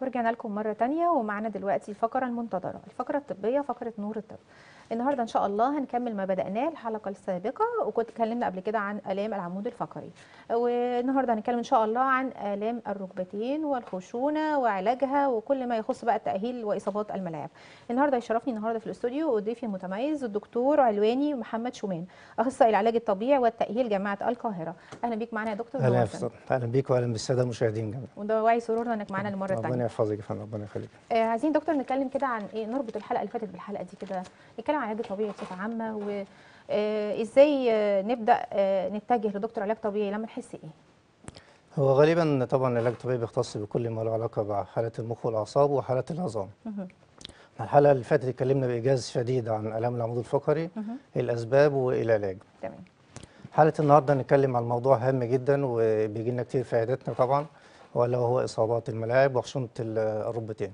ورجعنا لكم مرة تانية ومعنا دلوقتي الفقرة المنتظرة، الفقرة الطبية، فقرة نور الطب. النهارده ان شاء الله هنكمل ما بدأناه الحلقة السابقة، وكنت اتكلمنا قبل كده عن آلام العمود الفقري. والنهارده هنتكلم ان شاء الله عن آلام الركبتين والخشونة وعلاجها وكل ما يخص بقى التأهيل وإصابات الملاعب. النهارده يشرفني النهارده في الاستوديو ضيفي المتميز الدكتور علواني محمد شومان، أخصائي العلاج الطبيعي والتأهيل جامعة القاهرة. أهلا بيك معانا يا دكتور. اهلا يا نورتنا. فندم، اهلا بيك واهلا بالساده المشاهدين جميعا. وده واعي سرورنا انك معانا المرة الثانية. ربنا يحفظك يا فندم، ربنا يخليك. عايزين دكتور نتكلم كده عن ايه، نربط الحلقه اللي فاتت بالحلقه دي كده، نتكلم عن العلاج الطبيعي بصفه عامه، وازاي نبدا نتجه لدكتور علاج طبيعي لما نحس ايه. هو غالبا طبعا العلاج الطبيعي بيختص بكل ما له علاقه بحاله المخ والاعصاب وحالات العظام. الحلقه اللي فاتت اتكلمنا بايجاز شديد عن الام العمود الفقري، الاسباب والعلاج. تمام. حلقه النهارده هنتكلم عن موضوع هام جدا وبيجي لنا كتير في عياداتنا طبعا، ولا هو اصابات الملاعب وخشونه الركبتين.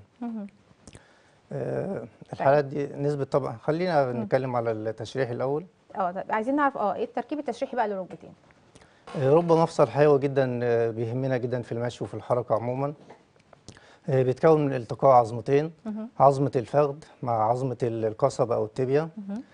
الحالات دي نسبه طبعا، خلينا نتكلم على التشريح الاول. طب عايزين نعرف ايه التركيب التشريحي بقى للركبتين. رب مفصل حيوي جدا بيهمنا جدا في المشي وفي الحركه عموما. بيتكون من التقاء عظمتين، عظمه الفخذ مع عظمه القصبه او التibia.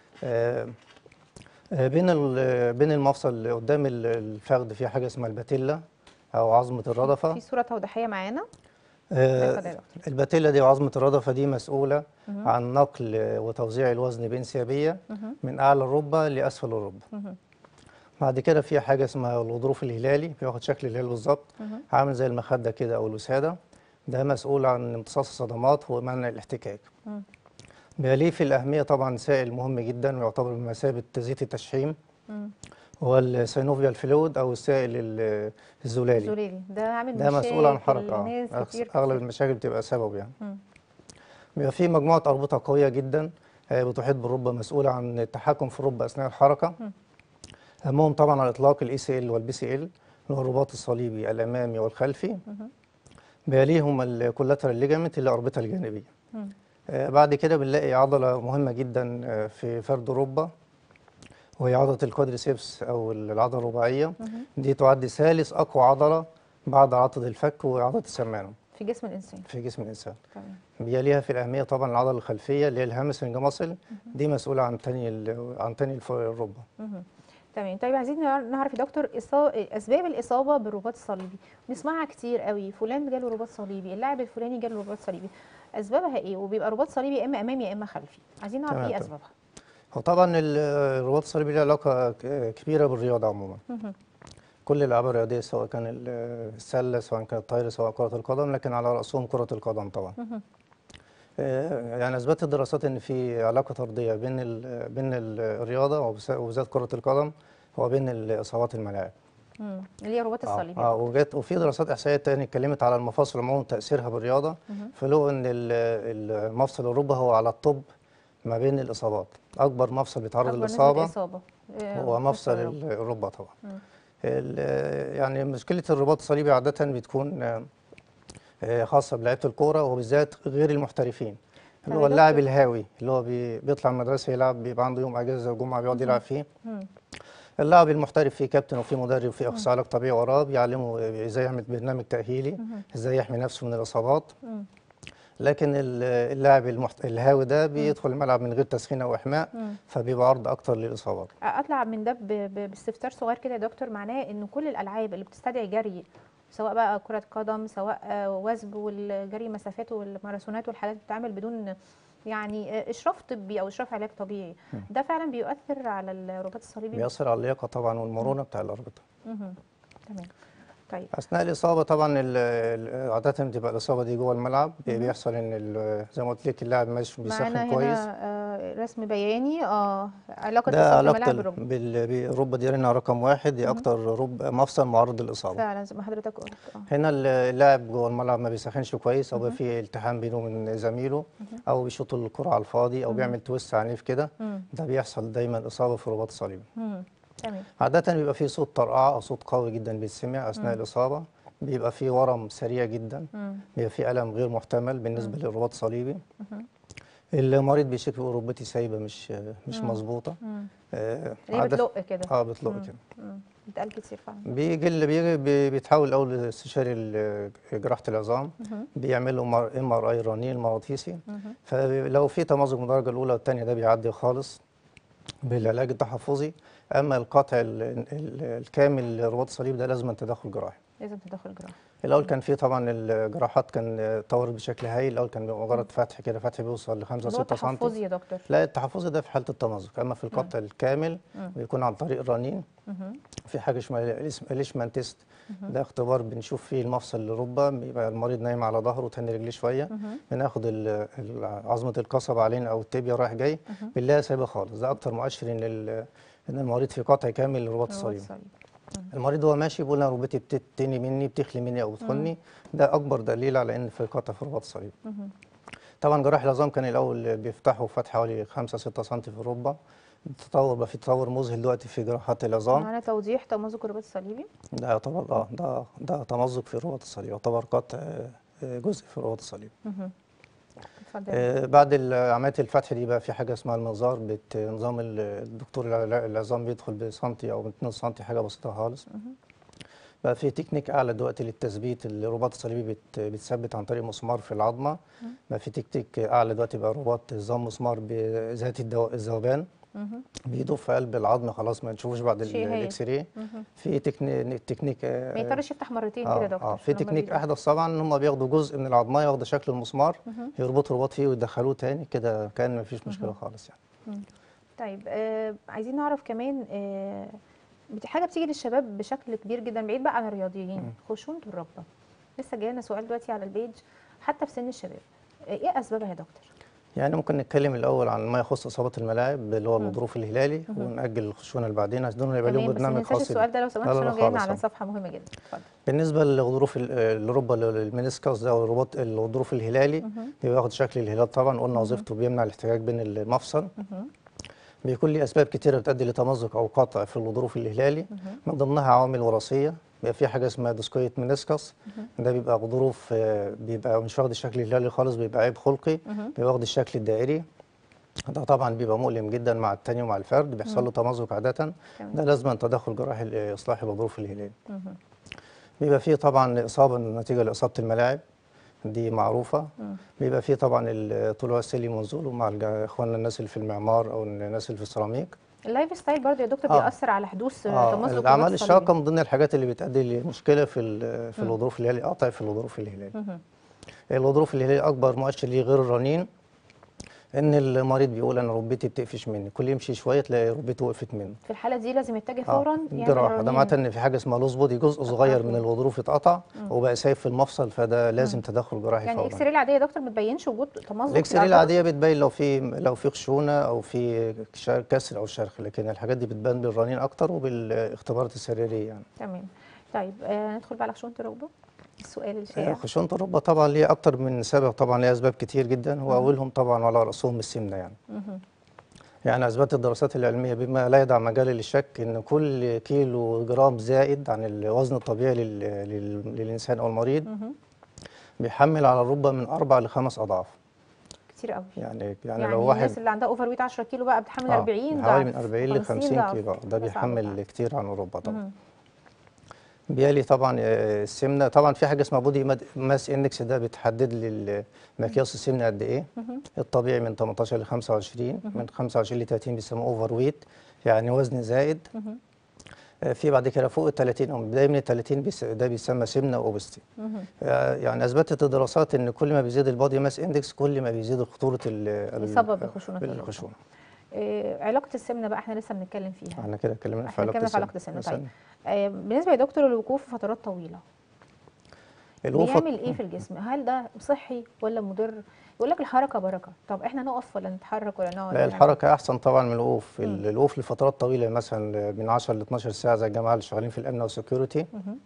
بين المفصل اللي قدام الفخذ في حاجه اسمها الباتيلا او عظمه الردفه. في صوره توضيحيه معانا. الباتيلا دي وعظمه الردفه دي مسؤوله عن نقل وتوزيع الوزن بانسيابيه من اعلى الركبه لاسفل الركبه. بعد كده في حاجه اسمها الغضروف الهلالي، بياخد شكل الهلال بالظبط، عامل زي المخده كده او الوساده. ده مسؤول عن امتصاص الصدمات ومنع الاحتكاك. بيليه في الاهميه طبعا سائل مهم جدا ويعتبر بمثابه زيت التشحيم، هو السينوفيال فلويد او السائل الزلالي. ده عامل ده مسؤول عن حركه كتير اغلب المشاكل بتبقى سبب يعني. بيبقى في مجموعه اربطه قويه جدا بتحيط بالركبه، مسؤوله عن التحكم في الركبه اثناء الحركه. اهمهم طبعا على الاطلاق الACL والBCL اللي هو الرباط الصليبي الامامي والخلفي. بيليهم الكولاترال ليجامنت اللي الاربطه الجانبيه. بعد كده بنلاقي عضله مهمه جدا في فرد الركبه، وهي عضله الكوادريسيبس او العضله الرباعيه. دي تعد ثالث اقوى عضله بعد عضله الفك وعضله السمانه في جسم الانسان. تمام. بيليها في الاهميه طبعا العضله الخلفيه اللي هي الهامسترنج ماسل، دي مسؤوله عن تاني الركبه. تمام. طيب عايزين نعرف يا دكتور اسباب الاصابه بالرباط الصليبي. بنسمعها كتير قوي، فلان جاله رباط صليبي، اللاعب الفلاني جاله رباط صليبي. اسبابها ايه؟ وبيبقى رباط صليبي يا اما امامي يا اما خلفي. عايزين نعرف ايه اسبابها. هو طبعا الرباط الصليبي له علاقه كبيره بالرياضه عموما. كل الالعاب الرياضيه سواء كان السله سواء كان الطايره سواء كره القدم، لكن على راسهم كره القدم طبعا. يعني اثبتت الدراسات ان في علاقه طرديه بين الرياضه وبالذات كره القدم وبين اصابات الملاعب. اللي هي رباط الصليبي. وفي دراسات احصائيه تانية اتكلمت على المفاصل عموما تاثيرها بالرياضه. فلقوا ان المفصل الركبه هو على الطب ما بين الاصابات. اكبر مفصل بيتعرض للاصابه هو مفصل الركبه طبعا. يعني مشكله الرباط الصليبي عاده بتكون خاصه بلعيبه الكوره وبالذات غير المحترفين، اللي هو اللاعب الهاوي اللي هو بيطلع من المدرسه يلعب، بيبقى عنده يوم اجازه الجمعه بيقعد يلعب فيه. اللاعب المحترف فيه كابتن وفيه مدرب وفيه اخصائي علاج طبيعي وراه بيعلمه ازاي يعمل برنامج تاهيلي، ازاي يحمي نفسه من الاصابات. لكن اللاعب الهاوي ده بيدخل الملعب من غير تسخين او احماء، فبيبقى عرض اكتر للاصابات. اطلع من ده باستفسار صغير كده يا دكتور، معناه ان كل الالعاب اللي بتستدعي جري، سواء بقى كرة قدم سواء وثب والجري مسافات والماراثونات والحاجات اللي بتتعمل بدون يعني اشراف طبي او اشراف علاج طبيعي، ده فعلا بيؤثر على الرباط الصليبي؟ بيأثر على اللياقه طبعا والمرونه بتاع الاربطه. تمام. طيب اثناء الاصابه طبعا عاده بتبقى الاصابه دي جوه الملعب. بيحصل ان زي ما قلت لك اللاعب مش بيسخن كويس. هنا رسم بياني علاقه ده اصابه الملاعب بالركبه. بالركبه دي هنا رقم واحد، دي اكتر مفصل معرض للاصابه فعلا زي ما حضرتك قلت. هنا اللاعب جوه الملعب ما بيسخنش كويس، او في التحام بينه وبين زميله، او بيشوط الكره على الفاضي، او بيعمل تويست عنيف كده. ده بيحصل دايما اصابه في الرباط الصليبي. تمام. عادة بيبقى فيه صوت طرقعة أو صوت قوي جدا بيتسمع أثناء الإصابة، بيبقى فيه ورم سريع جدا، بيبقى فيه ألم غير محتمل بالنسبة للرباط الصليبي. المريض بيشتكي ركبتي سايبه مش مظبوطه. اللي هي بتلق كده. بتلق كده. بيتقال كتير فعلا. بيجي اللي بيتحول الاول لاستشاري جراحه العظام، بيعمل له MRI رنين المغناطيسي. فلو في تمزق من الدرجه الاولى والثانيه ده بيعدي خالص بالعلاج التحفظي. اما القطع الكامل لرباط الصليب ده لازم تدخل جراحي. لازم تدخل جراحي. الاول كان في طبعا الجراحات كان طورت بشكل هايل. الاول كان مجرد فتح كده، فتح بيوصل ل 5 6 سم. التحفظي يا دكتور؟ لا، التحفظي ده في حاله التمزق. اما في القطع الكامل بيكون عن طريق الرنين. في حاجه اسمها ليشمان تيست، ده اختبار بنشوف فيه المفصل الركبه، بيبقى المريض نايم على ظهره وتاني رجليه شويه، بناخد عظمه القصبه علينا او التibia رايح جاي، بنلاقيها سايبه خالص. ده اكتر مؤشر ان المريض في قطع كامل لرباط الصليب. المريض وهو ماشي بيقول انا ركبتي بتتني مني، بتخلي مني او بتخني، ده اكبر دليل على ان في قطع في رباط الصليب. طبعا جراح العظام كان الاول بيفتحوا فتح حوالي 5 6 سم في الركبه. التطور بقى في تطور مذهل دلوقتي في جراحات العظام. معانا توضيح تمزق الرباط الصليبي؟ ده يعتبر ده تمزق في الرباط الصليبي، يعتبر قطع جزء في الرباط الصليبي. بعد عمليه الفتح دي بقى في حاجه اسمها المنظار، بنظام الدكتور العظام بيدخل بسنتي او 2 سم، حاجه بسيطه خالص. بقى في تكنيك اعلى دلوقتي للتثبيت. الرباط الصليبي بيتثبت عن طريق مسمار في العظمه. بقى في تكنيك اعلى دلوقتي، بقى رباط نظام مسمار بذات الذوبان، بيدوب في قلب العظم خلاص ما نشوفوش بعد الاكس راي. في تكنيك ما يقدرش يفتح مرتين كده يا دكتور. في تكنيك احدث طبعا، ان هم بياخدوا جزء من العظميه، ياخدوا شكل المسمار، يربطوا رباط فيه ويدخلوه تاني كده، كان ما فيش مشكله خالص يعني. طيب عايزين نعرف كمان حاجه بتيجي للشباب بشكل كبير جدا بعيد بقى عن الرياضيين، خشونه الركبه. لسه جاينا سؤال دلوقتي على البيج حتى في سن الشباب، ايه اسبابها يا دكتور؟ يعني ممكن نتكلم الاول عن ما يخص اصابات الملاعب اللي هو الغضروف الهلالي، ونأجل الخشونه لبعدين عشان دول يبقى لهم برنامج خاص. السؤال ده لو سمحت عشان جايين على صفحه مهمه جدا. اتفضل. بالنسبه للغضروف الركبه المينيسكس ده او الغضروف الهلالي، بياخد شكل الهلال طبعا. قلنا وظيفته بيمنع الاحتكاك بين المفصل. بيكون ليه اسباب كتيره بتؤدي لتمزق او قطع في الغضروف الهلالي، من ضمنها عوامل وراثيه. بيبقى في حاجه اسمها ديسكويت مينيسكس، ده بيبقى غضروف بيبقى مش واخد الشكل الهلالي خالص، بيبقى عيب خلقي، بيبقى واخد الشكل الدائري. ده طبعا بيبقى مؤلم جدا مع التاني ومع الفرد، بيحصل له تمزق عاده. ده لازم تدخل جراحي اصلاح الغضروف الهلالي. بيبقى فيه طبعا اصابه نتيجه لاصابه الملاعب، دي معروفه. بيبقى فيه طبعا طلوع السلم ونزوله مع اخواننا الناس اللي في المعمار او الناس اللي في السيراميك. اللايف ستايل برضه يا دكتور بيأثر على حدوث تمزق الاعمال الشاقه من ضمن الحاجات اللي بتؤدي لمشكله في الغضروف الهلالي، قطع في الغضروف الهلالي. الغضروف الهلالي اكبر مؤشر ليه غير الرنين، ان المريض بيقول انا ركبتي بتقفش مني، كل يمشي شويه تلاقي ركبته وقفت منه. في الحاله دي لازم يتجه فورا جراحه. ده معناته ان في حاجه اسمها لوز بودي، جزء صغير من الغضروف اتقطع وبقى سايب في المفصل، فده لازم تدخل جراحي فورا. يعني الاكس راي العاديه يا دكتور ما تبينش وجود تمزق؟ الاكس راي العاديه بتبين لو في خشونه او في كسر او شرخ، لكن الحاجات دي بتبان بالرنين اكتر وبالاختبارات السريريه يعني. تمام. طيب ندخل بقى على خشونه الركبه، السؤال الشائع. خشونه الركبه طبعا ليها اكتر من سبب، طبعا ليها اسباب كتير جدا، واولهم طبعا على راسهم السمنه يعني. يعني اثبتت الدراسات العلميه بما لا يدع مجال للشك ان كل كيلو جرام زائد عن الوزن الطبيعي للانسان او المريض بيحمل على الركبه من 4 ل 5 اضعاف. كتير قوي. يعني لو واحد الناس اللي عندها اوفر ويت 10 كيلو بقى بتحمل 40 حوالي من 40 ل 50 كيلو، ده بيحمل كتير عن الركبه طبعا. بيلي طبعا السمنه. طبعا في حاجه اسمها بودي ماس اندكس، ده بتحدد لي مقياس السمنه قد ايه. الطبيعي من 18 ل 25، من 25 ل 30 بيسموه اوفر ويت، يعني وزن زائد. في بعد كده فوق ال 30 او بدايه من ال 30 ده بيسمى سمنه اوبستي. يعني اثبتت الدراسات ان كل ما بيزيد البودي ماس اندكس كل ما بيزيد خطوره الاصابه بخشونه الخشونه. علاقه السمنه بقى احنا لسه بنتكلم فيها. احنا كده اتكلمنا في علاقه السمنه. طيب بالنسبه يا دكتور للوقوف في فترات طويله بيعمل ايه في الجسم؟ هل ده صحي ولا مضر؟ يقول لك الحركه بركه، طب احنا نقف ولا نتحرك ولا نقعد؟ لا، الحركه احسن طبعا من الوقوف. الوقوف لفترات طويله مثلا من 10 ل 12 ساعه زي الجماعه اللي شغالين في الامن والسكيورتي،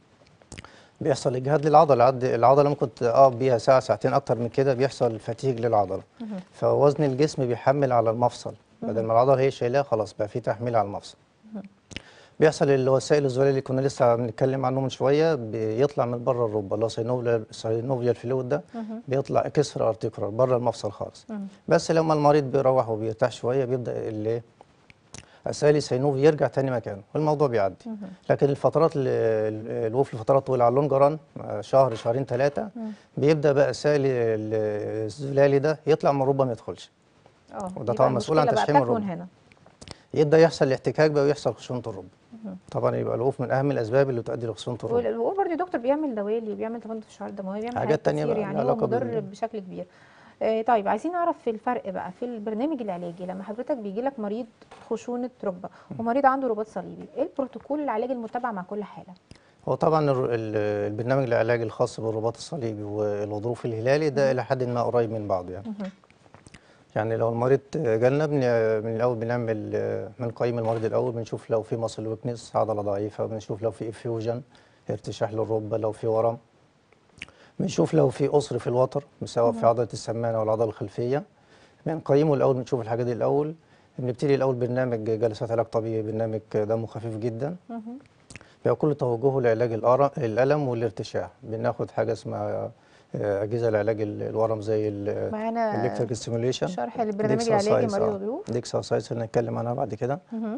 بيحصل اجهاد للعضله. العضله ممكن تقف بيها ساعه ساعتين، اكتر من كده بيحصل فتيج للعضله. فوزن الجسم بيحمل على المفصل، بدل ما العضله هي شايلاه خلاص بقى في تحميل على المفصل. بيحصل اللي هو السائل الزلالي اللي كنا لسه بنتكلم عنه من شويه، بيطلع من بره الركبه اللي هو سينوفيال فلويد ده، بيطلع اكسترا ارتيكولار بره المفصل خالص. بس لما المريض بيروح وبيرتاح شويه بيبدا السائل السينوفي يرجع تاني مكانه والموضوع بيعدي. لكن الفترات الوقوف لفترات طويله على اللونج ران، شهر شهرين ثلاثه، بيبدا بقى السائل الزلالي ده يطلع من الركبه ما يدخلش. وده طبعا مسؤول عن تشحيم الركبه. يبدا يحصل احتكاك بقى ويحصل خشونه الركبه. طبعا يبقى الوقوف من اهم الاسباب اللي تؤدي لخشونه الركبه. والوقوف برضه يا دكتور بيعمل دوالي وبيعمل تمدد في الشعر الدموي، بيعمل حاجات تانية كتير، بقى يعني هو مضر بشكل كبير. طيب عايزين نعرف في الفرق بقى في البرنامج العلاجي لما حضرتك بيجي لك مريض خشونه ركبه ومريض عنده رباط صليبي، ايه البروتوكول العلاجي المتبع مع كل حاله؟ هو طبعا البرنامج العلاجي الخاص بالرباط الصليبي والغضروف الهلالي ده الى حد ما قريب من بعضه يعني. يعني لو المريض جالنا من الاول بنقيم المريض الاول، بنشوف لو في ماسل ويكنس عضله ضعيفه، بنشوف لو في افيوجن ارتشاح للركبه، لو في ورم، بنشوف لو في قصر في الوتر سواء في عضله السمانه او العضله الخلفيه. بنقيمه الاول، بنشوف الحاجات دي الاول. بنبتدي الاول برنامج جلسات علاج طبيعي، برنامج دمه خفيف جدا بيبقى كل توجهه لعلاج الالم والارتشاح. بناخد حاجه اسمها اجهزه لعلاج الورم زي الالكتريك ستيميوليشن، شرح البرنامج العلاجي مريض الغضروف، دي اكسرسايز اللي هنتكلم عنها بعد كده.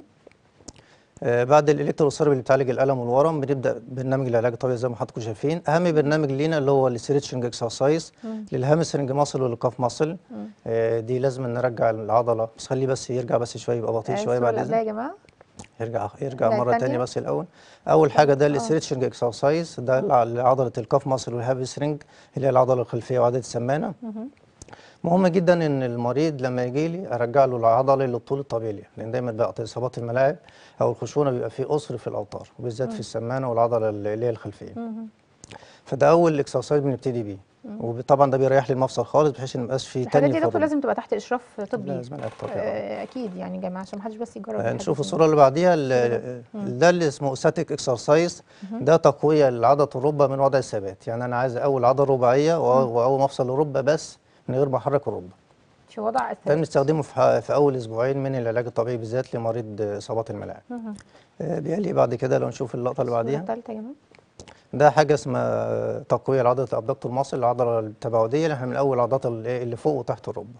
بعد الالكتروثيرابي اللي بتعالج الالم والورم بنبدا برنامج العلاج الطبيعي زي ما حضراتكم شايفين. اهم برنامج لينا اللي هو الستريتشنج اكسرسايز للهامسترنج ماسل والكاف ماسل. دي لازم نرجع العضله، بس خليه بس يرجع بس شويه، يبقى بطيء شويه بعد اذنك يا جماعه. يرجع مره ثانيه بس الاول. اول حاجه ده الستريتشنج اكسرسايز، ده لعضله الكاف ماسل والهامسترنج اللي هي العضله الخلفيه وعضله السمانه. مهم جدا ان المريض لما يجي لي ارجع له العضله للطول الطبيعي، لان دايما بقى اصابات الملاعب او الخشونه بيبقى فيه قصر في الاوتار وبالذات في السمانه والعضله اللي هي الخلفيه. فده اول اكسرسايز بنبتدي بيه، وطبعا ده بيريح لي المفصل خالص بحيث ان ما يبقاش فيه تاني. الحاجات دي دكتور لازم تبقى تحت اشراف طبي. لازم اكيد يعني يا جماعه عشان ما حدش بس يجرب. نشوف الصوره اللي بعديها. ده اللي اسمه ستاتيك اكسرسايز، ده تقويه لعضله الركبه من وضع الثبات. يعني انا عايز اول عضله رباعيه واول مفصل الركبه بس من غير ما احرك الركبه في وضع الثبات. ده بنستخدمه في اول اسبوعين من العلاج الطبيعي بالذات لمريض اصابات الملاعب. بيلي بعد كده لو نشوف اللقطه اللي بعديها. الثالثه يا جماعه. ده حاجه اسمها تقويه لعضله الابدكتور ماسل، العضله التباعديه اللي احنا من اول العضلات اللي فوق وتحت الركبه.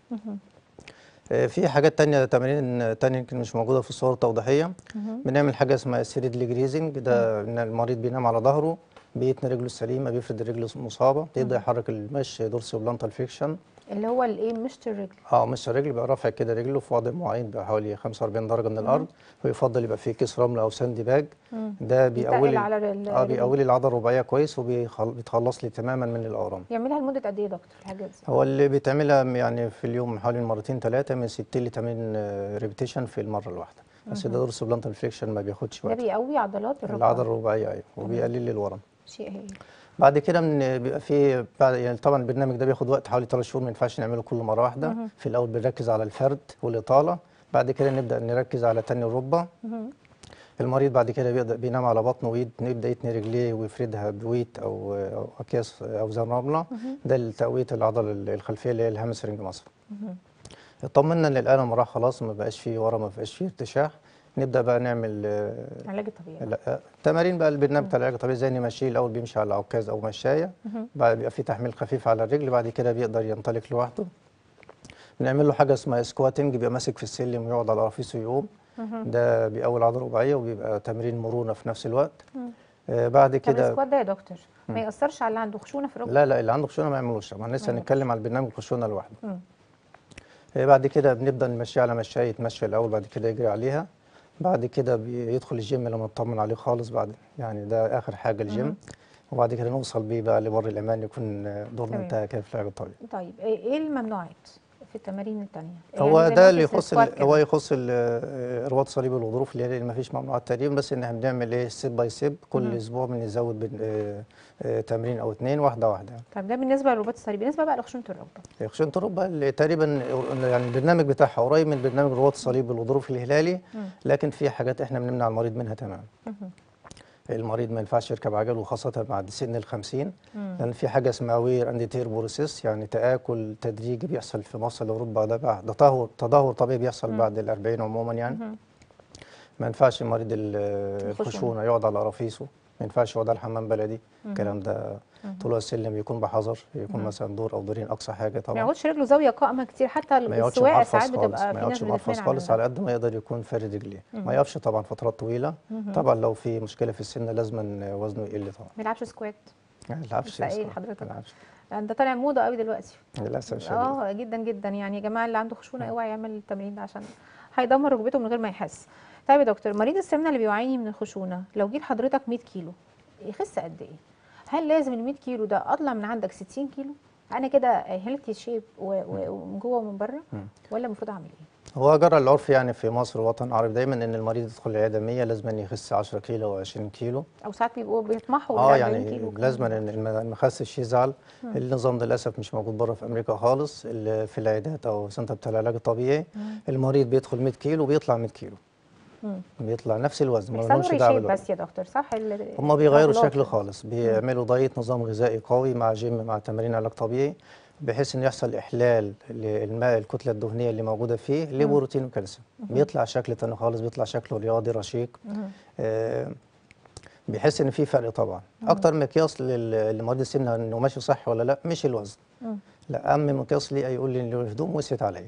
في حاجات تانية، تمارين تانية يمكن مش موجودة في الصور التوضيحية. بنعمل حاجة اسمها سيريد جريزنج، ده ان المريض بينام على ظهره، بيتني رجله السليمة، بيفرد الرجل المصابة، بيبدأ يحرك المشي دورسي بلانتال فليكشن اللي هو الايه مشط الرجل. مشط الرجل، بيبقى رافع كده رجله في وضع معين بحوالي 45 درجة من الأرض، ويفضل يبقى فيه كيس رمل أو ساندي باج. ده بيقوي لي العضلة الرباعية كويس وبيتخلص لي تماما من الأورام. يعملها لمدة قد إيه يا دكتور الحاجات دي؟ هو اللي بيتعملها يعني في اليوم حوالي مرتين ثلاثة من 60 ل 80 ريبيتيشن في المرة الواحدة. بس ده دورس بلانتال فليكشن ما بياخدش وقت. ده بيقوي عضلات الركبة، العضلة الرباعية أيوه، وبيقلل لي الورم. شيء هي. بعد كده بيبقى في يعني طبعا البرنامج ده بياخد وقت حوالي 3 شهور، ما ينفعش نعمله كل مره واحده. في الاول بنركز على الفرد والاطاله، بعد كده نبدا نركز على تاني الركبه. المريض بعد كده بينام على بطنه ويبدا يتني رجليه ويفردها بويت او اكياس اوزان رمله. ده لتقويه العضله الخلفيه اللي هي الهامسترنج ماسل. اطمنا ان الالم راح خلاص، ما بقاش فيه ورم، ما بقاش فيه ارتشاح، نبدا بقى نعمل علاج الطبيعي. تمارين بقى البرنامج بتاع العلاج الطبيعي، زي نمشيه الاول بيمشي على عكاز او مشايه، بعد بيبقى في تحميل خفيف على الرجل، بعد كده بيقدر ينطلق لوحده. بنعمل له حاجه اسمها سكواتنج، بيبقى ماسك في السلم ويقعد على رفيسه ويقوم. ده بيقوي العضله الرباعيه وبيبقى تمرين مرونه في نفس الوقت. بعد كده. طب السكوات ده يا دكتور ما ياثرش على اللي عنده خشونه في الركبه؟ لا اللي عنده خشونه ما يعملوش، طبعا لسه هنتكلم على البرنامج الخشونه لوحده. بعد كده بنبدا نمشيه على مشايه، يتمشى الاول بعد كده يجري عليها، بعد كده بيدخل الجيم لما نطمن عليه خالص، بعد يعني ده اخر حاجه الجيم. وبعد كده نوصل بيه بقى لبر الامان، يكون دورنا انتهى كده في العلاج الطبيعي. طيب ايه الممنوعات في التمارين الثانيه؟ هو يعني ده اللي يخص الرباط الصليبي والغضروف اللي ما فيش ممنوعات تقريبا، بس ان احنا بنعمل ايه ستيب باي ستيب، كل اسبوع بنزود تمرين او اثنين واحده واحده. طب ده بالنسبه للرباط الصليبي، بالنسبه بقى لخشونه الركبه. خشونه الركبه اللي تقريبا يعني البرنامج بتاعها قريب من برنامج الرباط الصليبي والغضروف الهلالي، لكن في حاجات احنا بنمنع المريض منها تماما. المريض ما ينفعش يركب عجل، وخاصة بعد سن ال50، لأن في حاجة اسمها وير أند تير بروسيس، يعني تآكل تدريجي بيحصل في مفصل الركبة. ده تدهور طبيعي بيحصل بعد ال40 عموما يعني. ما ينفعش مريض الخشونه يقعد على قرافيسه، ما ينفعش يقعد على الحمام بلدي. الكلام ده طلوع السلم يكون بحذر، يكون مثلا دور او دورين اقصى حاجه ما طبعا. يقعدش رجله زاويه قائمه كتير، حتى ما يقعدش السواقه معرفص ساعات خالص، بتبقى ما في ناس يقعدش معرفص بتتمنع من خالص، ده. على قد ما يقدر يكون فارد رجليه. ما يقفش طبعا فترات طويله. طبعا لو في مشكله في السن لازم وزنه يقل طبعا. ما يلعبش سكوات. ما يلعبش لسه ايه صراحة، حضرتك؟ ما يلعبش ده طالع موضه قوي دلوقتي. للاسف الشديد. جدا جدا يعني. يا جماعه اللي عنده خشونه اوعى يعمل التمرين ده، عشان هيدمر ركبته من غير ما يحس. طيب يا دكتور، مريض السمنه اللي بيعاني من الخشونه لو جيت حضرتك 100 كيلو يخس قد ايه؟ هل لازم ال 100 كيلو ده اطلع من عندك 60 كيلو انا كده هيلثي شيب ومن جوه ومن بره، ولا المفروض اعمل ايه؟ هو جرى العرف يعني في مصر والوطن العربي دايما ان المريض يدخل العياده 100 لازم أن يخس 10 كيلو او 20 كيلو. او ساعات بيبقوا بيطمحوا ل 40 يعني كيلو لازم ان ما خسش يزعل. النظام ده للاسف مش موجود بره في امريكا خالص. في العيادات او سنتر بتاع العلاج الطبيعي المريض بيدخل 100 كيلو وبيطلع 100 كيلو. بيطلع نفس الوزن، ما لهمش دعوه بالوزن. بس يا دكتور صح، هم بيغيروا الشكل خالص، بيعملوا دايت نظام غذائي قوي مع جيم مع تمارين علاج طبيعي، بحيث ان يحصل احلال للماء الكتله الدهنيه اللي موجوده فيه لبروتين وكالسيوم. بيطلع شكل تاني خالص، بيطلع شكله رياضي رشيق. بيحس ان في فرق طبعا. اكتر مقياس لمريض السمنه انه ماشي صح ولا لا مش الوزن، لا، اهم مقياس ليه يقول لي ان الهدوم وسعت عليا.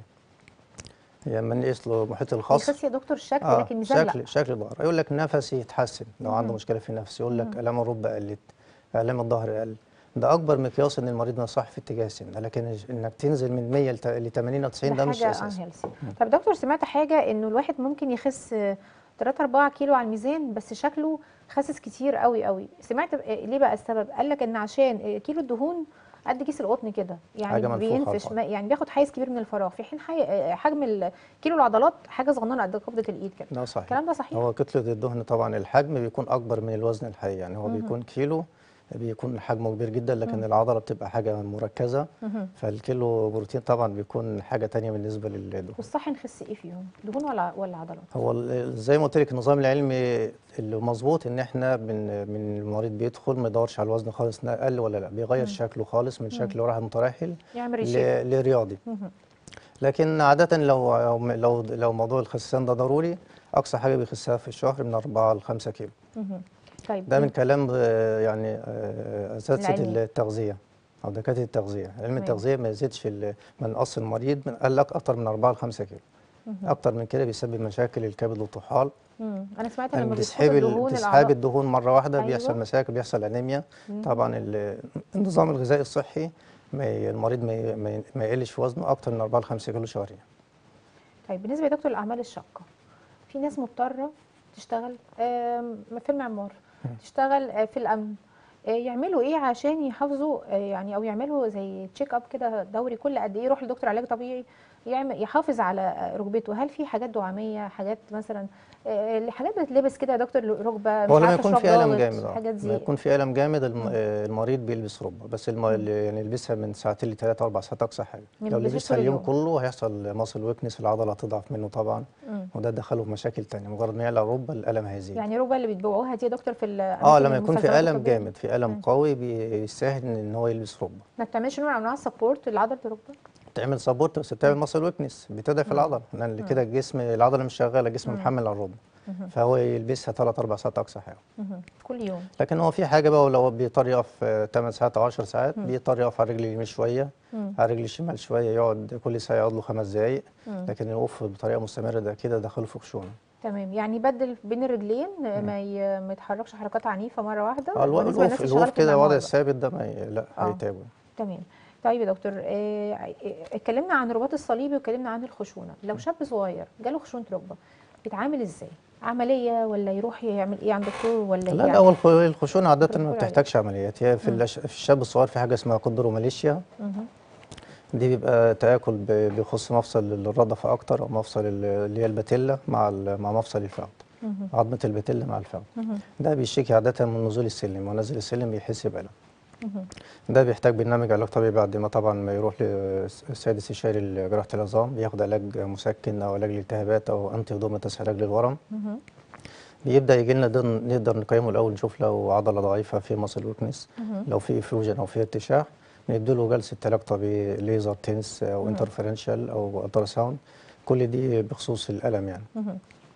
لما نقيس له محيط الخصر يخس يا دكتور الشكل، لكن ميزان لا. شكل ظهر، يقول لك نفسي يتحسن لو عنده مشكله في النفس، يقول لك الام الركبه قلت، الام الظهر قل. ده اكبر مقياس ان المريض ما صح في اتجاه السمنه، لكن انك تنزل من 100 ل 80 او 90 ده مش اساسي. طب دكتور، سمعت حاجه انه الواحد ممكن يخس 3 4 كيلو على الميزان بس شكله خاسس كتير قوي قوي. سمعت ليه بقى السبب؟ قال لك ان عشان كيلو الدهون قد كيس القطن كده، يعني بينفش، يعني بياخد حيز كبير من الفراغ، في حين حجم كيلو العضلات حاجه صغننه قد قبضه الايد كده. ده صحيح. الكلام ده صحيح؟ هو كتله الدهن طبعا الحجم بيكون اكبر من الوزن الحقيقي، يعني هو بيكون كيلو بيكون حجمه كبير جدا، لكن العضله بتبقى حاجه مركزه. فالكيلو بروتين طبعا بيكون حاجه تانية بالنسبه للدهون. والصح نخس ايه فيهم، دهون ولا عضلات؟ هو زي ما قلت لك النظام العلمي اللي مظبوط ان احنا من المريض بيدخل ما يدورش على الوزن خالص اقل ولا لا، بيغير شكله خالص من شكل واحد مترهل لرياضي. لكن عاده لو موضوع الخسان ده ضروري، اقصى حاجه بيخسها في الشهر من 4 ل 5 كيلو. طيب ده من كلام يعني اساتذه التغذيه او دكاتره التغذيه. علم التغذيه ما يزيدش من اصل المريض من قال لك اكتر من 4 ل 5 كيلو. اكتر من كده بيسبب مشاكل الكبد والطحال. انا سمعت ان لما تسحاب الدهون مره واحده بيحصل مشاكل، بيحصل انيميا. طبعا النظام الغذائي الصحي المريض ما يقلش في وزنه اكتر من 4 ل 5 كيلو شهريا. طيب بالنسبه يا دكتور للاعمال الشاقه، في ناس مضطره تشتغل في المعمار، تشتغل في الامن، يعملوا ايه عشان يحافظوا يعني، او يعملوا زي تشيك اب كده دوري كل قد ايه يروح لدكتور علاج طبيعي يحافظ على ركبته؟ هل في حاجات دعاميه، حاجات مثلا حاجات بتتلبس كده يا دكتور ركبه مش عارفه يكون في الم جامد الحاجات دي؟ لما يكون في الم جامد المريض بيلبس ركبه بس يعني يلبسها من ساعتين ل 3 4 ساعات اقصى حاجه. لو لبسها اليوم كله هيحصل ماسل ويكنس، العضله هتضعف منه طبعا. وده دخله في مشاكل ثانيه، مجرد ما يعلى ركبه الالم هيزيد. يعني الركبه اللي بتبيعوها دي يا دكتور في لما يكون في الم جامد، في الم قوي، بيستاهل ان هو يلبس ركبه. ما بتعملش نوع من انواع السبورت لعضله الركبه؟ بتعمل سبورت بس بتعمل ماسل ويكنس، بتضعف العضله، لان كده الجسم العضله مش شغاله، الجسم محمل على الركبه. فهو يلبسها 3 4 ساعات اقصى حاجه كل يوم. لكن هو في حاجه بقى، لو بيضطر يقف 8 ساعات او 10 ساعات بيضطر يقف على رجل اليمين شويه، على رجل الشمال شويه، يقعد كل ساعه يقعد له 5 دقائق. لكن الوقوف بطريقه مستمره ده كده دخله في خشونه. تمام، يعني يبدل بين الرجلين، ما يتحركش حركات عنيفه مره واحده. الوقوف كده وضع الثابت ده لا هيتعبه. تمام. طيب يا دكتور، اتكلمنا عن الرباط الصليبي واتكلمنا عن الخشونه. لو شاب صغير جاله خشونه ركبه بيتعامل ازاي؟ عمليه ولا يروح يعمل ايه عند دكتور ولا لا يعني؟ هو الخشونه عاده ما بتحتاجش عمليات. هي في الشاب الصغير في حاجه اسمها كوندروماليشيا. دي بيبقى تآكل بيخص مفصل الردفه اكتر، او مفصل اللي هي الباتيلا مع مفصل الفخذ، عظمه الباتيلا مع الفخذ. ده بيشتكي عاده من نزول السلم، ونزل السلم بيحس بألم. ده بيحتاج برنامج علاج طبيعي بعد ما طبعا ما يروح للسيد استشاري جراحه العظام، بياخد علاج مسكن او علاج للالتهابات او انتي هدوماتس علاج للورم. بيبدا يجي لنا نقدر نقيمه الاول، نشوف لو عضله ضعيفه في ماسل ويكنس، لو في فيوجن او في ارتشاح، نديله جلسه علاج طبيعي ليزر تنس او انترفيرنشال او الترا ساوند، كل دي بخصوص الالم يعني.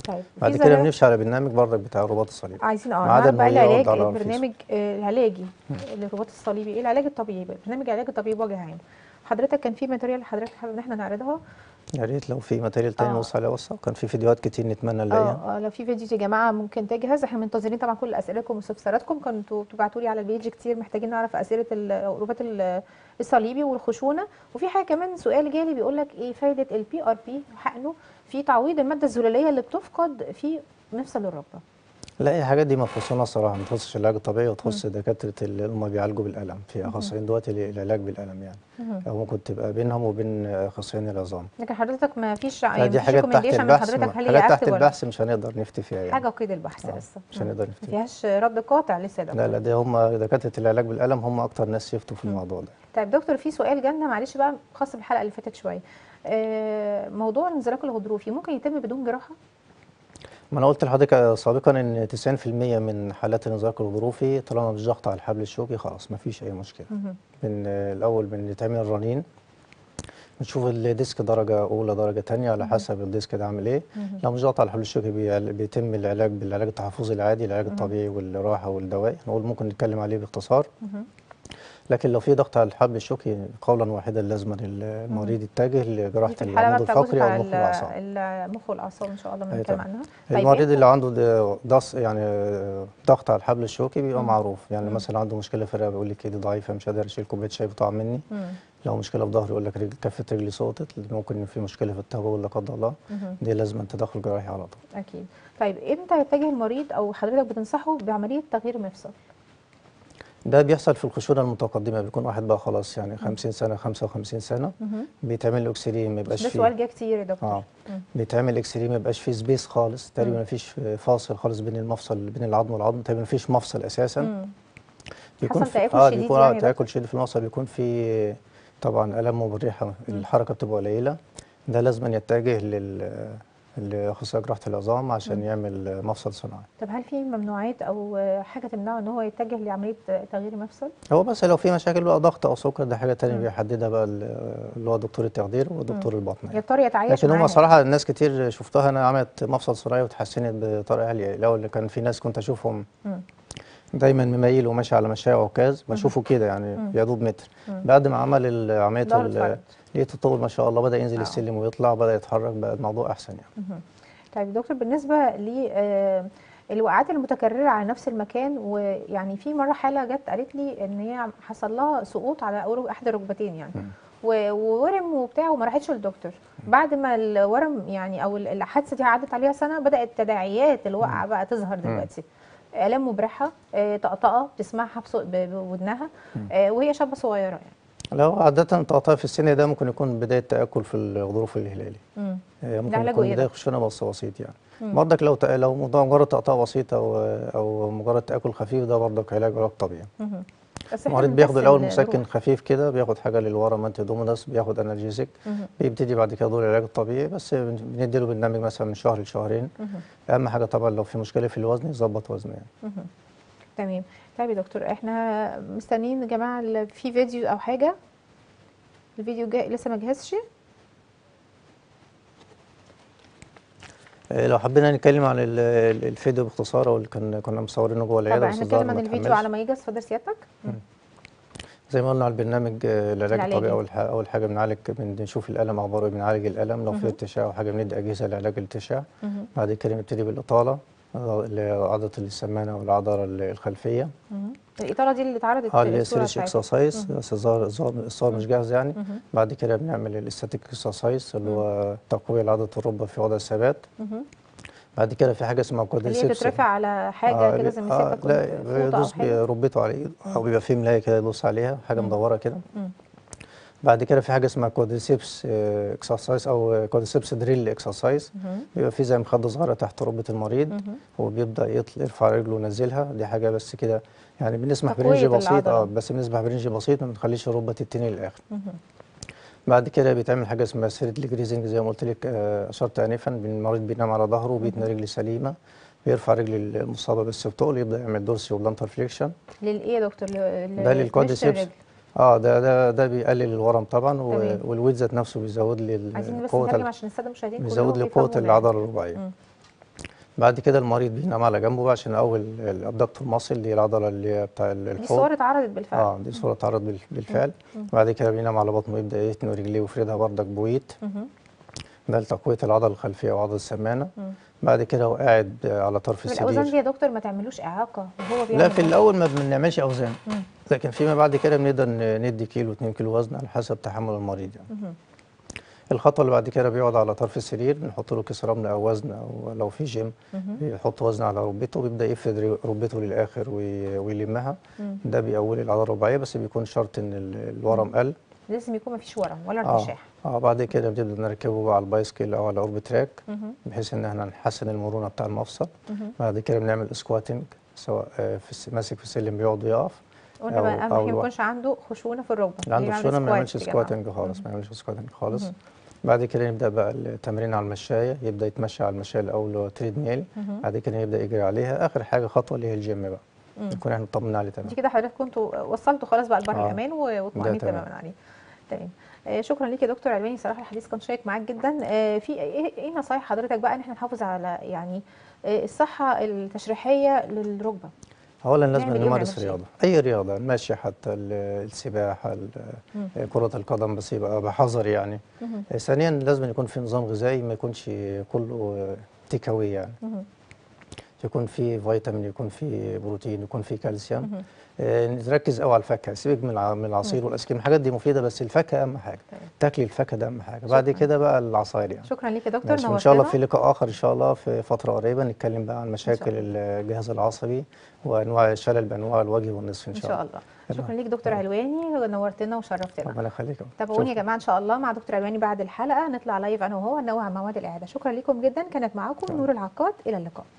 طيب بعد كده بنمشي على برنامج برضك بتاع الرباط الصليبي. عايزين نعرف بقى العلاج، البرنامج العلاجي للرباط الصليبي، ايه العلاج الطبيعي بقى، برنامج العلاج الطبيعي بوجه عام. حضرتك كان في ماتيريال حضرتك حابب ان احنا نعرضها؟ يا ريت لو في ماتيريال تاني نبص عليها وصفه، وكان في فيديوهات كتير نتمنى نلاقيها. لو في فيديوز يا جماعه ممكن تجهز، احنا منتظرين طبعا كل اسئلتكم واستفساراتكم، كنتوا تبعتوا لي على البيج كتير محتاجين نعرف اسئله الرباط الصليبي والخشونه. وفي حاجه كمان سؤال جالي بيقول لك ايه فايده البي ار بي حقنه في تعويض الماده الزلاليه اللي بتفقد في مفصل الركبه؟ لا، هي الحاجات دي ما تخصنا الصراحه، ما تخصش العلاج الطبيعي وتخص دكاتره اللي هم بيعالجوا بالالم، في اخصائيين دلوقتي للعلاج بالالم يعني، او ممكن تبقى بينهم وبين اخصائيين العظام. لكن حضرتك ما فيش دي حاجات تحت البحث، حاجات تحت البحث مش هنقدر نفتي فيها يعني، حاجه قيد البحث لسه مش هنقدر نفتي ما فيهاش رد قاطع لسه ده. لا دي هم دكاتره العلاج بالالم هم اكتر ناس يفتوا في الموضوع ده. طيب دكتور، في سؤال جالنا معلش بقى خاص بالحلقه اللي فاتت شويه، موضوع الانزلاق الغضروفي ممكن يتم بدون جراحه؟ ما انا قلت لحضرتك سابقا ان 90% من حالات الانزلاق الغضروفي طالما مش ضغط على الحبل الشوكي خلاص ما فيش اي مشكله. من الاول بنتعمل الرنين، نشوف الديسك درجه اولى درجه ثانيه على حسب الديسك ده عامل ايه. لو مش ضغط على الحبل الشوكي بيتم العلاج بالعلاج التحفظي العادي، العلاج الطبيعي والراحه والدوائي، نقول ممكن نتكلم عليه باختصار. لكن لو في ضغط على الحبل الشوكي قولا واحدا لازم المريض يتجه لجراحه العمود الفقري او المخ والاعصاب. المخ والاعصاب ان شاء الله بنتكلم عنها. المريض اللي عنده ضغط على الحبل الشوكي بيبقى معروف، يعني مثلا عنده مشكله في الرقبه يقول لك ايدي ضعيفه مش قادر اشيل كوبايه شاي بطعم مني. لو مشكله في ظهري يقول لك كفه رجلي صوتت، ممكن في مشكله في التهويه لا قدر الله، دي لازم تدخل جراحي على طول. اكيد. طيب امتى يتجه المريض او حضرتك بتنصحه بعمليه تغيير مفصل؟ ده بيحصل في الخشونه المتقدمه، بيكون واحد بقى خلاص يعني 50 سنه 55 سنه، بيتعمل له اكس راي ما يبقاش فيه. ده سؤال جه كتير يا دكتور. بيتعمل اكس راي ما يبقاش فيه سبيس خالص، تقريبا ما فيش فاصل خالص بين المفصل بين العظم والعظم، تقريبا ما فيش مفصل اساسا. بيكون حصل تآكل شديد بيكون يعني تآكل شديد في المفصل، بيكون في طبعا الام مبرحه، الحركه بتبقى قليله. ده لازم يتجه لاخصائي جراحه العظام عشان يعمل مفصل صناعي. طب هل في ممنوعات او حاجه تمنعه ان هو يتجه لعمليه تغيير مفصل؟ هو بس لو في مشاكل بقى ضغط او سكر ده حاجه ثانيه بيحددها بقى اللي هو دكتور التخدير ودكتور الباطنه. يضطر يتعايش لكن هم صراحه الناس كتير شفتها انا عملت مفصل صناعي وتحسنت بطريقه عاليه. الاول كان في ناس كنت اشوفهم دايما مميل وماشي على مشاية وعكاز، بشوفه كده يعني يا دوب متر. بعد ما عمل عمليه لقيت الطول ما شاء الله، بدا ينزل السلم ويطلع، بدا يتحرك، بقى الموضوع احسن يعني. طيب دكتور، بالنسبه الوقعات المتكرره على نفس المكان، ويعني في مره حاله جت قالت لي ان هي حصل لها سقوط على احد الركبتين يعني وورم وبتاع وما راحتش للدكتور. بعد ما الورم يعني او الحادثه دي عدت عليها سنه، بدات تداعيات الوقعه بقى تظهر دلوقتي، الام مبرحه، طقطقه بتسمعها بودنها، وهي شابه صغيره يعني. لو عادة تقطيع في السن ده ممكن يكون بداية تآكل في الغضروف الهلالي. ممكن يكون بداية خشونة بس بسيط يعني. برضك لو مجرد تقطيع بسيط أو مجرد تآكل خفيف، ده برضك علاج طبيعي. المريض بياخد الأول مسكن خفيف كده، بياخد حاجة للورم انتي دوميناس، بياخد انالجيزيك، بيبتدي بعد كده دور العلاج الطبيعي، بس بنديله برنامج مثلا من شهر لشهرين. أهم حاجة طبعا لو في مشكلة في الوزن يظبط وزنه يعني. تمام. طيب يا دكتور، احنا مستنيين يا جماعه في فيديو او حاجه. الفيديو لسه ما جهزش. لو حبينا نتكلم عن الفيديو باختصار، اللي كنا مصورينه جوه العياده، بس هنتكلم عن الفيديو على ما يجهز. اتفضل سيادتك. زي ما قلنا على البرنامج العلاج الطبيعي، اول حاجه بنشوف الالم اخباره ايه، بنعالج الالم، لو في ارتشاح او حاجه بندي اجهزه لعلاج الارتشاح. بعد كده نبتدي بالاطاله، عضله السمانه والعضله الخلفيه. الاطاله دي اللي اتعرضت اللي سيرش اكسرسايز، بس الصور مش جاهز يعني. بعد كده بنعمل الاستاتيك اكسرسايز اللي هو تقويه عضله الركبه في وضع الثبات. بعد كده في حاجه اسمها كوادريسبس، اللي بتترفع على حاجه كده زي ما سيادتك لا يدوس بركبته على ايده، او بيبقى في ملايه كده يدوس عليها، حاجه مدوره كده. بعد كده في حاجه اسمها كوادريسبس اكسرسايز او كوادريسبس دريل اكسرسايز، بيبقى في زي مخده صغيره تحت ركبه المريض، وبيبدا يرفع رجله وينزلها. دي حاجه بس كده يعني بنسمح برنج بسيط، بس بنسمح برنج بسيط، ما بنخليش الركبه تتني للاخر. بعد كده بيتعمل حاجه اسمها سيرد جريزنج زي ما قلت لك، اشرت انفا، المريض بينام على ظهره وبيتني رجل سليمه، بيرفع رجل المصابه بالسبتول، يبدا يعمل دورسي وبلانتر فليكشن. للايه يا دكتور؟ ده للكوادريسبس. ده بيقلل الورم طبعا، والويت ذات نفسه بيزود لي عايزين بس نترجم عشان الساده المشاهدين بيزود لي قوه العضله الرباعيه. بعد كده المريض بينام على جنبه بقى عشان اول الابدكتور ماسل اللي هي العضله اللي هي بتاع دي الحوض. صور اتعرضت بالفعل. دي صوره اتعرض بالفعل. بعد كده بينام على بطنه، يبدا يتني رجليه ويفردها بردك بويت، ده لتقويه العضله الخلفيه وعضله السمانه. بعد كده هو قاعد على طرف الاوزان دي السرير. يا دكتور ما تعملوش اعاقه وهو بيعمل لا، في ده؟ الاول ما بنعملش اوزان، لكن فيما بعد كده بنقدر ندي كيلو 2 كيلو وزن على حسب تحمل المريض يعني. الخطوه اللي بعد كده بيقعد على طرف السرير، نحط له كيس رمل او وزن، او لو في جيم بيحط وزن على ركبته وبيبدا يفرد ركبته للاخر ويلمها. ده بيقوي العضله الرباعيه، بس بيكون شرط ان الورم قل. لازم يكون ما فيش ورم ولا ارتشاح. بعد كده بنبدا نركبه بقى على البايسكل او على اورب تراك، بحيث ان احنا نحسن المرونه بتاع المفصل. بعد كده بنعمل سكواتنج، سواء ماسك في السلم بيقعد ويقف. قلنا بقى اهم حاجه ما يكونش عنده خشونه في الركبه. اللي عنده خشونه ما يعملش سكواتنج خالص، ما يعملش سكواتنج خالص. بعد كده نبدا بقى التمرين على المشايه، يبدا يتمشى على المشايه الاول اللي هو تريد ميل. بعد كده يبدا يجري عليها. اخر حاجه خطوه اللي هي الجيم بقى، نكون احنا طمنا عليه تمام. دي كده حضرتك كنتوا وصلتوا خلاص بقى لبر الامان واطمئنين تماما عليه. تمام. شكرا ليك يا دكتور علواني، صراحه الحديث كان شيق معاك جدا. في ايه نصايح حضرتك بقى ان احنا نحافظ على يعني الصحه التشريحيه للركبه؟ اولا لازم نمارس رياضه، اي رياضه، المشي حتى السباحه، كره القدم، بس يبقى بحذر يعني. ثانيا لازم يكون في نظام غذائي، ما يكونش كله تيك اواي يعني. يكون في فيتامين، يكون في بروتين، يكون في كالسيوم. نركز قوي على الفاكهه، سيبك من العصير والايس كريم، الحاجات دي مفيده بس الفاكهه اهم حاجه. تاكلي الفاكهه ده اهم حاجه. بعد كده بقى العصاير يعني. شكرا ليك يا دكتور، نورتنا. ان شاء الله في لقاء اخر ان شاء الله في فتره قريبه نتكلم بقى عن مشاكل الجهاز العصبي وانواع الشلل بانواع الوجه والنصف ان شاء الله. شكرا ليك دكتور علواني، نورتنا وشرفتنا. ربنا يخليك. تابعوني يا جماعه ان شاء الله مع دكتور علواني بعد الحلقه، نطلع لايف انا وهو ننوه عن مواد الاعاده. شكرا لكم جدا، كانت معاكم نور العقاد، الى اللقاء.